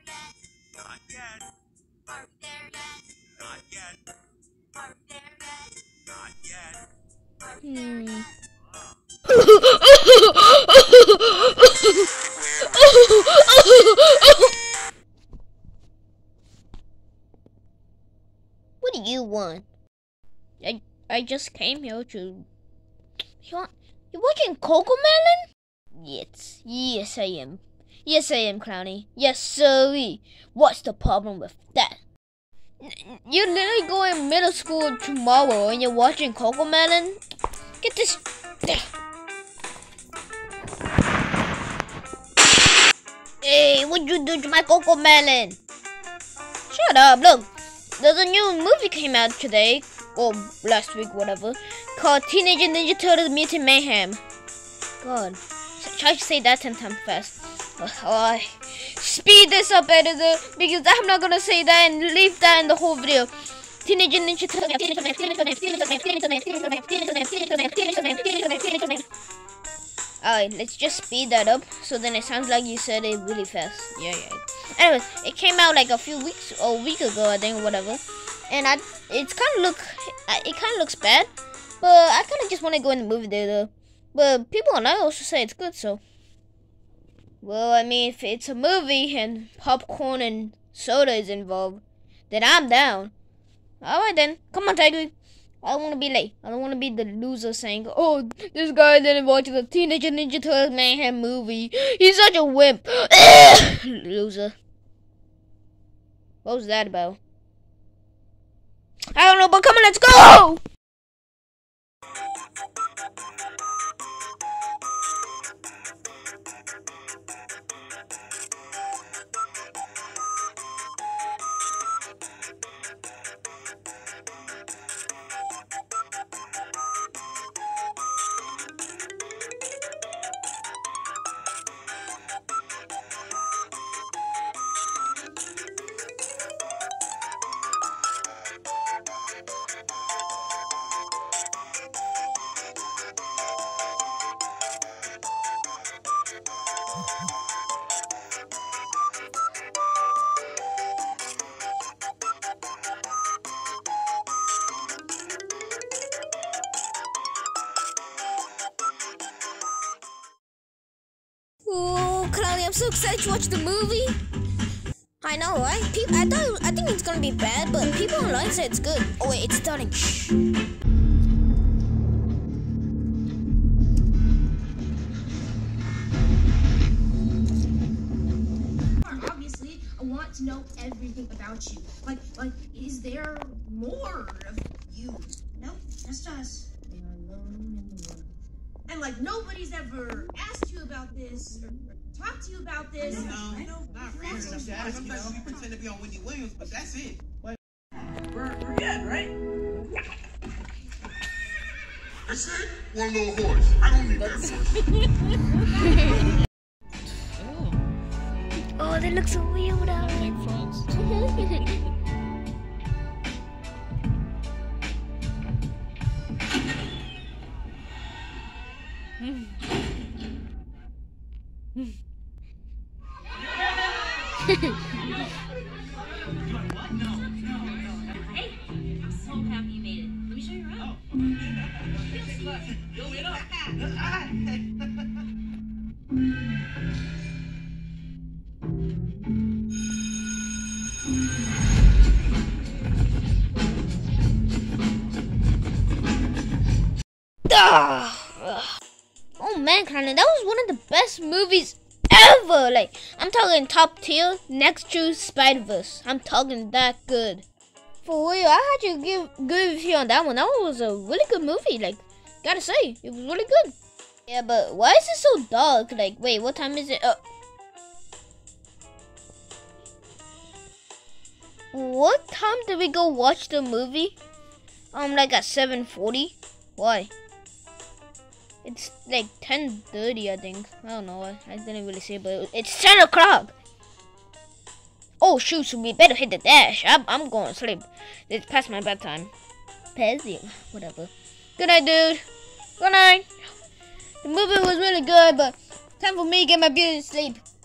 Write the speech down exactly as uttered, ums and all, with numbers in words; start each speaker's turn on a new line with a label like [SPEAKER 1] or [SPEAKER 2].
[SPEAKER 1] Not yet. Are we there yet? Not yet. Are we there yet? Not yet. Are we there
[SPEAKER 2] Hmm.
[SPEAKER 1] yet?
[SPEAKER 2] What do you want? I I just came here to. You want, you watching CoComelon? Yes, yes I am. Yes I am, Clowny. Yes sirree. What's the problem with that? N- You're literally going middle school tomorrow and you're watching CoComelon? Get this. Hey, what'd you do to my CoComelon? Shut up, look. There's a new movie came out today, or last week, whatever, called Teenage Ninja Turtles Mutant Mayhem. God, try to say that ten times fast. Uh, oh, speed this up, editor, because I'm not gonna say that and leave that in the whole video. Teenage Ninja Turtles. Alright, let's just speed that up so then it sounds like you said it really fast. Yeah, yeah. Anyway, it came out like a few weeks or a week ago, I think, or whatever. And I, it's kind of look, it kind of looks bad, but I kind of just want to go in the movie theater. But people online also say it's good, so. Well, I mean, if it's a movie and popcorn and soda is involved, then I'm down. Alright then, come on, Tiger. I don't want to be late. I don't want to be the loser saying, oh, this guy didn't watch the Teenage Ninja Turtles Mayhem movie. He's such a wimp. Loser. What was that about? I don't know, but come on, let's go! Oh, Cloudy, I'm so excited to watch the movie. I know, right? People, I thought, I think it's gonna be bad, but people online say it's good. Oh wait, it's starting. Shh.
[SPEAKER 3] Obviously, I want to know everything about you. Like, like, is there more of you? Nope, just us. We are alone in the world. And like, nobody's ever asked you about this or, or talked to you about this.
[SPEAKER 4] No, no, not really. Sometimes we pretend to be on Wendy Williams, but that's it. But we're, we're good, right?
[SPEAKER 5] That's it? One little horse. I don't need that horse.
[SPEAKER 2] Oh, they look so weird without it.
[SPEAKER 6] Like frogs.
[SPEAKER 3] Hey, I'm so happy you made it. Let me show you around.
[SPEAKER 4] Yo, wait up.
[SPEAKER 2] Ah. Oh man, Clowny, that was one of the best movies ever. Like, I'm talking top tier next to Spider-Verse. I'm talking that good. For real, I had to give good review on that one. That one was a really good movie. Like, gotta say, it was really good. Yeah, but why is it so dark? Like, wait, what time is it? Uh, what time did we go watch the movie? Um, like at seven forty? Why? It's like ten thirty, I think. I don't know. I, I didn't really see, but it's ten o'clock. Oh shoot! So we better hit the dash. I'm I'm going to sleep. It's past my bedtime. Past it, whatever. Good night, dude. Good night. The movie was really good, but time for me to get my beauty sleep.